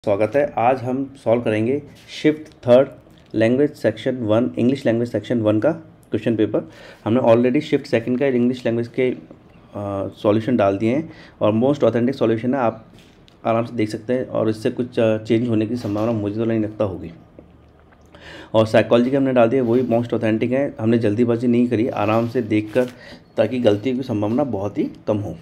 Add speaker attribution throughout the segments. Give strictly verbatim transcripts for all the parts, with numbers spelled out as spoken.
Speaker 1: स्वागत है। आज हम सॉल्व करेंगे shift third language section one English language section one का क्वेश्चन पेपर। हमने ऑलरेडी शिफ्ट सेकंड का इंग्लिश लैंग्वेज के सॉल्यूशन डाल दिए हैं और मोस्ट ऑथेंटिक सॉल्यूशन है, आप आराम से देख सकते हैं और इससे कुछ चेंज होने की संभावना मुझे तो नहीं लगता होगी। और साइकोलॉजी के हमने डाल दिया, वही मोस्ट ऑथेंटिक है। हमने जल्दीबाजी नहीं करी, आराम से देखकर, ताकि गलती की संभावना बहुत ही कम हो।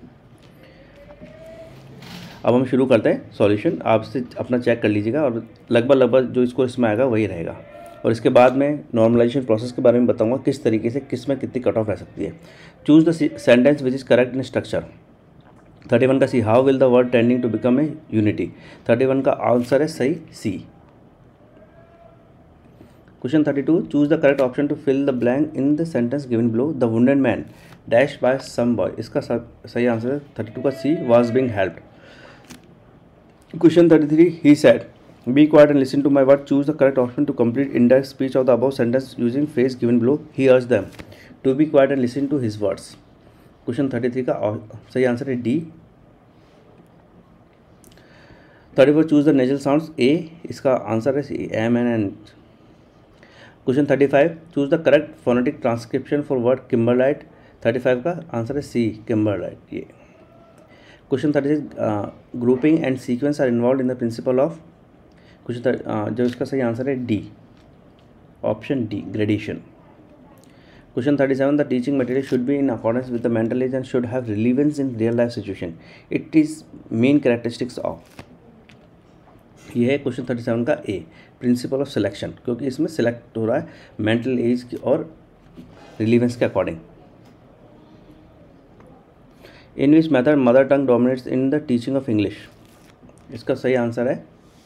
Speaker 1: अब हम शुरू करते हैं सॉल्यूशन। आप से अपना चेक कर लीजिएगा और लगभग लगभग जो इसको इसमें आएगा वही रहेगा। और इसके बाद में नॉर्मलाइजेशन प्रोसेस के बारे में बताऊंगा, किस तरीके से किस में कितनी कट ऑफ रह सकती है। Choose the sentence which is correct in structure. Thirty one का C, how will the word tending to become a unity. Thirty one का आंसर है सही C. Question thirty two, choose the correct option to fill the blank in the sentence given below. The wounded man dash by some boy. इसका सही answer है thirty two का C, was being helped. Question thirty-three, he said, be quiet and listen to my word. Choose the correct option to complete indirect speech of the above sentence using phrase given below. He urged them to be quiet and listen to his words. Question thirty-three का सही answer है D. thirty-four, choose the nasal sounds A. इसका answer है C, M and N. Question thirty-five, choose the correct phonetic transcription for word Kimberlite. thirty-five का answer है C, Kimberlite. ये question thirty six, grouping and sequence are involve in the principle of. Question जो इसका सही answer है D, option D, gradation. Question thirty seven, the teaching material should be in accordance with the mental age and should have relevance in real life situation. It is main characteristics of. ये है question thirty seven का ए, principle of selection, क्योंकि इसमें select हो रहा है mental age और relevance के according. In which method mother tongue dominates in the teaching of English. इसका सही आंसर है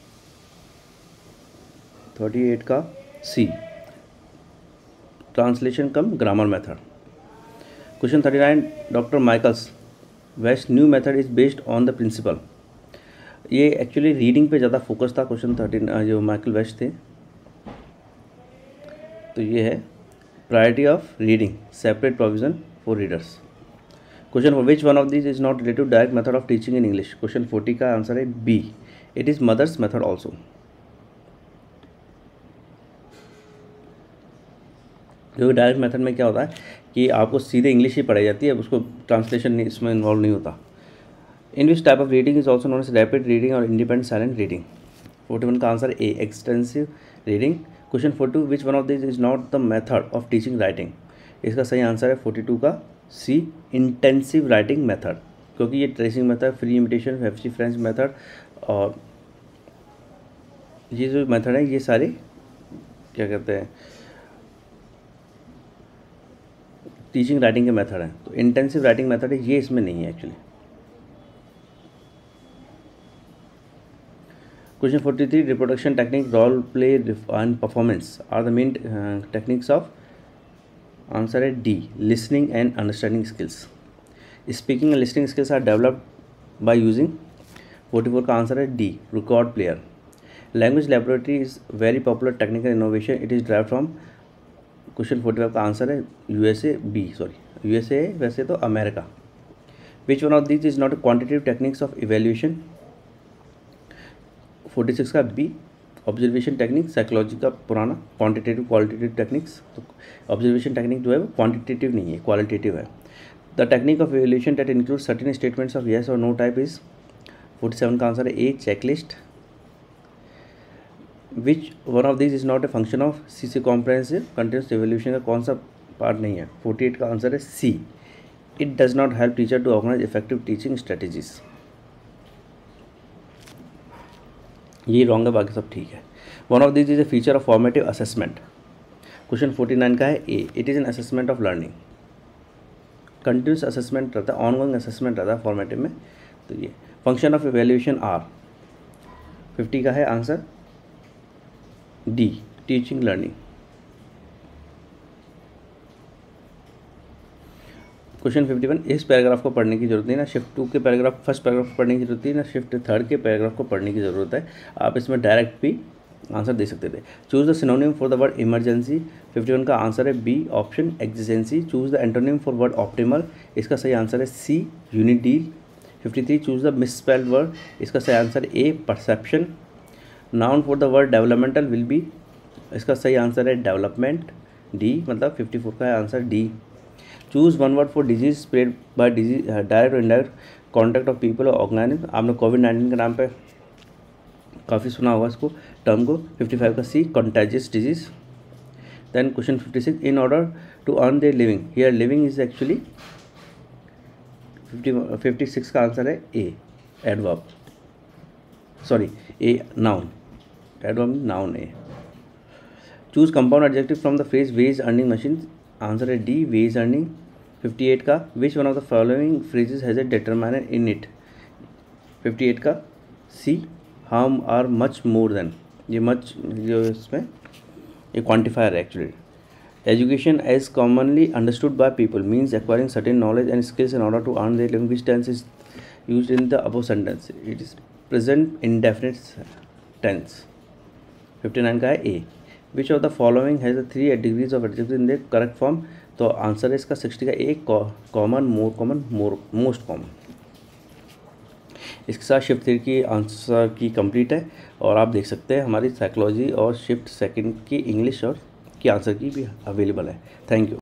Speaker 1: थर्टी एट का C, translation cum grammar method. Question thirty nine, doctor Michael's West new method is based on the principle. ये actually reading पे ज़्यादा focus था। Question thirteen जो Michael West थे, तो ये है priority of reading, separate provision for readers. Question for which one of this is not related to direct method of teaching in English. Question forty का answer है B, it is mother's method also. क्योंकि direct method में क्या होता है कि आपको सीधे इंग्लिश ही पढ़ाई जाती है, उसको ट्रांसलेशन नहीं, इसमें इन्वॉल्व नहीं होता। In which type of reading is also known as rapid reading और independent silent reading. Forty one का answer A, extensive reading. Question forty two, which one of this is not the method of teaching writing. इसका सही answer है forty two का सी, intensive writing method, क्योंकि ये tracing method, free imitation, फेफसी French method और ये जो मेथड है ये सारे क्या कहते हैं टीचिंग राइटिंग के मेथड हैं। तो इंटेंसिव राइटिंग मेथड है, ये इसमें नहीं है actually. Question forty three, reproduction technique, role play and performance are the main techniques of. Answer है D, listening and understanding skills. Speaking and listening skills are developed by using. Forty four का answer है D, record player. Language laboratory is very popular technical innovation, it is drive from. Question forty five का answer है USA, B, sorry USA वैसे तो America. Which one of this is not quantitative techniques of evaluation. Forty six का B, observation technique, psychology का पुराना, quantitative qualitative techniques. तो observation technique जो है वो क्वांटिटेटिव नहीं है, क्वालिटेटिव है। The technique of evaluation that include certain statements of yes और no type is. Forty seven का आंसर है A, checklist. Which one of this is not a function of C C comprehensive continuous evaluation का कौन सा part नहीं है। Forty eight का answer है C, it does not help teacher to organize effective teaching strategies. ये wrong है, बाकी सब ठीक है। One of this is a feature of formative assessment. Question forty nine का है A, it is an assessment of learning. Continuous assessment रहता है, ऑनगोइंग असेसमेंट रहता है फॉर्मेटिव में। तो ये function of evaluation are. Fifty का है answer D, teaching learning. Question fifty one, इस पैराग्राफ को पढ़ने की जरूरत नहीं, ना शिफ्ट टू के पैराग्राफ फर्स्ट पैराग्राफ को पढ़ने की जरूरत है, ना शिफ्ट थर्ड के पैराग्राफ को पढ़ने की ज़रूरत है। आप इसमें डायरेक्ट भी आंसर दे सकते थे। Choose the synonym for the word emergency. Fifty one का आंसर है B, option exigency. Choose the antonym for word optimal. इसका सही आंसर है C, unideal. Fifty three choose the misspelled word, इसका सही answer A perception. Noun for the word developmental will be, इसका सही answer है development, D, मतलब fifty four का है answer D. Choose one word for disease spread bye disease direct और indirect contact of people और ऑर्गेनिज्म, आपने COVID nineteen के नाम पे काफ़ी सुना होगा इसको टर्म को। फिफ्टी फाइव का C contagious disease. Then question fifty six, in order to earn their living, here living is actually fifty fifty six का आंसर है A adverb, sorry a noun, adverb noun A. Choose compound adjective from the phrase wage earning machine, answer है D wage earning. Fifty eight का which one of the following phrases has a determiner in it, fifty eight का C हम are much more than, ये much जो इसमें ये quantifier है actually. Education as commonly understood by people means acquiring certain knowledge and skills in order to earn their living, which tense is used in the above sentence, it is present indefinite tense. Fifty nine का है A which of the following has the three degrees of adjective in the correct form, तो answer है इसका sixty का A common, more common, more most common. इसके साथ shift three की answer key complete है और आप देख सकते हैं हमारी साइकोलॉजी और शिफ्ट सेकंड की इंग्लिश और की आंसर की भी अवेलेबल है। Thank you.